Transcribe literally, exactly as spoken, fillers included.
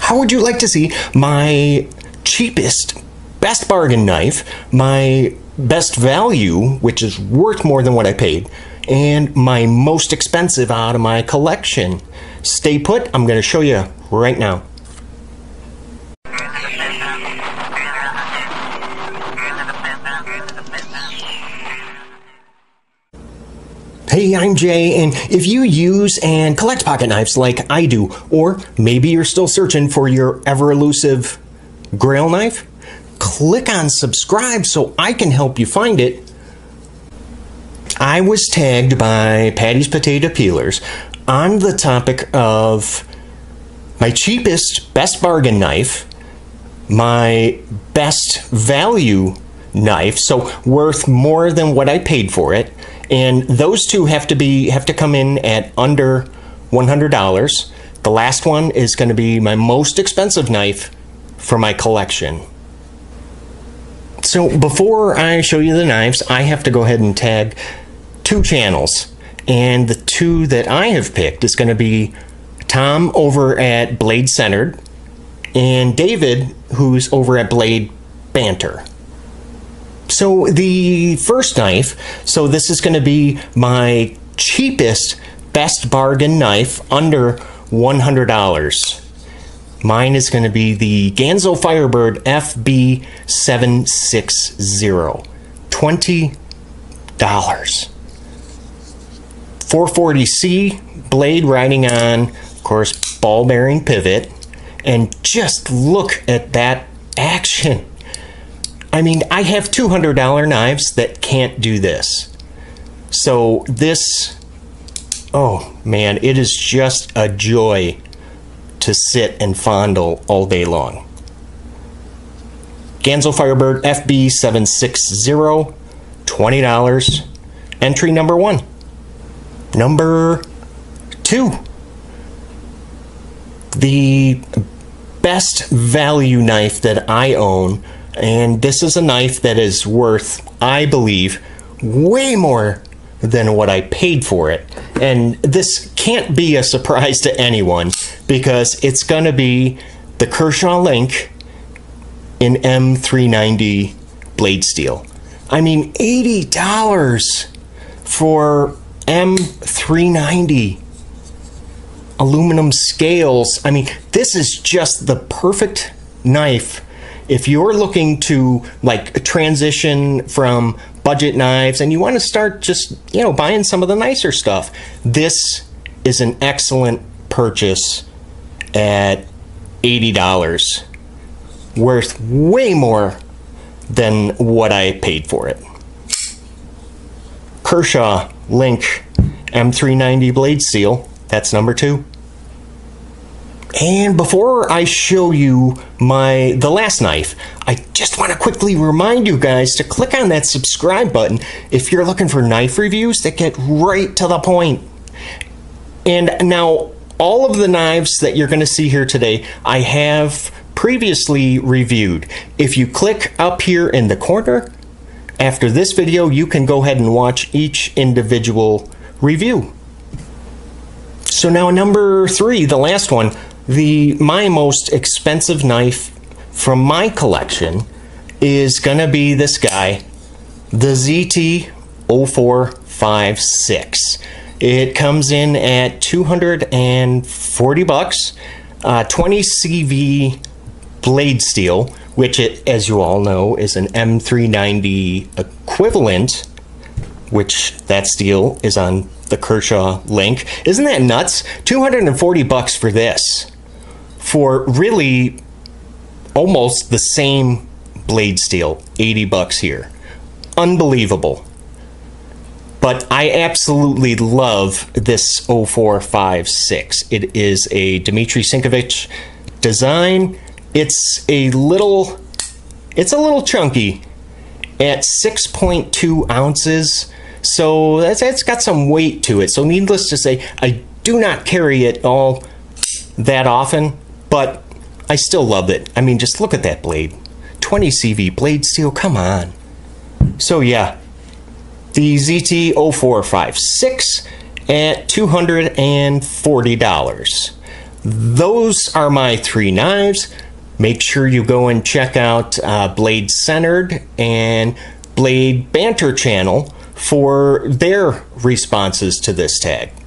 how would you like to see my cheapest, best bargain knife, my best value, which is worth more than what I paid, and my most expensive out of my collection? Stay put, I'm going to show you right now. Hey, I'm Jay, and if you use and collect pocket knives like I do, or maybe you're still searching for your ever-elusive grail knife, click on subscribe so I can help you find it. I was tagged by Paddy's Potato Peelers on the topic of my cheapest, best bargain knife, my best value knife, so worth more than what I paid for it. And those two have to be have to come in at under one hundred dollars. The last one is going to be my most expensive knife for my collection. So before I show you the knives, I have to go ahead and tag two channels. And the two that I have picked is going to be Tom over at Blade Centered and David, who's over at Blade Banter. So the first knife, so this is going to be my cheapest, best bargain knife under one hundred dollars. Mine is going to be the Ganzo Firebird F B seven sixty, twenty dollars. four forty C blade riding on, of course, ball bearing pivot, and just look at that action. I mean, I have two hundred dollar knives that can't do this. So this, oh man, it is just a joy to sit and fondle all day long. Ganzo Firebird F B seven sixty, twenty dollars. Entry number one. Number two. The best value knife that I own. And this is a knife that is worth, I believe, way more than what I paid for it. And this can't be a surprise to anyone because it's going to be the Kershaw Link in M three ninety blade steel. I mean, eighty dollars for M three ninety. Aluminum scales. I mean, this is just the perfect knife if you're looking to like transition from budget knives and you want to start just, you know, buying some of the nicer stuff. This is an excellent purchase at eighty dollars. Worth way more than what I paid for it. Kershaw Link M three ninety blade steel. That's number two. And before I show you my the last knife, I just want to quickly remind you guys to click on that subscribe button if you're looking for knife reviews that get right to the point. And now, all of the knives that you're going to see here today, I have previously reviewed. If you click up here in the corner, after this video, you can go ahead and watch each individual review. So now number three, the last one, the my most expensive knife from my collection is gonna be this guy, the Z T zero four five six. It comes in at two hundred forty bucks, uh, twenty C V blade steel, which it, as you all know, is an M three ninety equivalent, which that steel is on the Kershaw Link. Isn't that nuts? two hundred forty bucks for this, for really almost the same blade steel. eighty bucks here. Unbelievable. But I absolutely love this zero four five six. It is a Dmitry Sinkovich design. It's a little, it's a little chunky at six point two ounces. So that's, that's got some weight to it. So needless to say, I do not carry it all that often, but I still love it. I mean, just look at that blade. twenty C V blade steel, come on. So yeah, the Z T zero four five six at two hundred forty dollars. those are my three knives. Make sure you go and check out uh, Blade Centered and Blade Banter channel for their responses to this tag.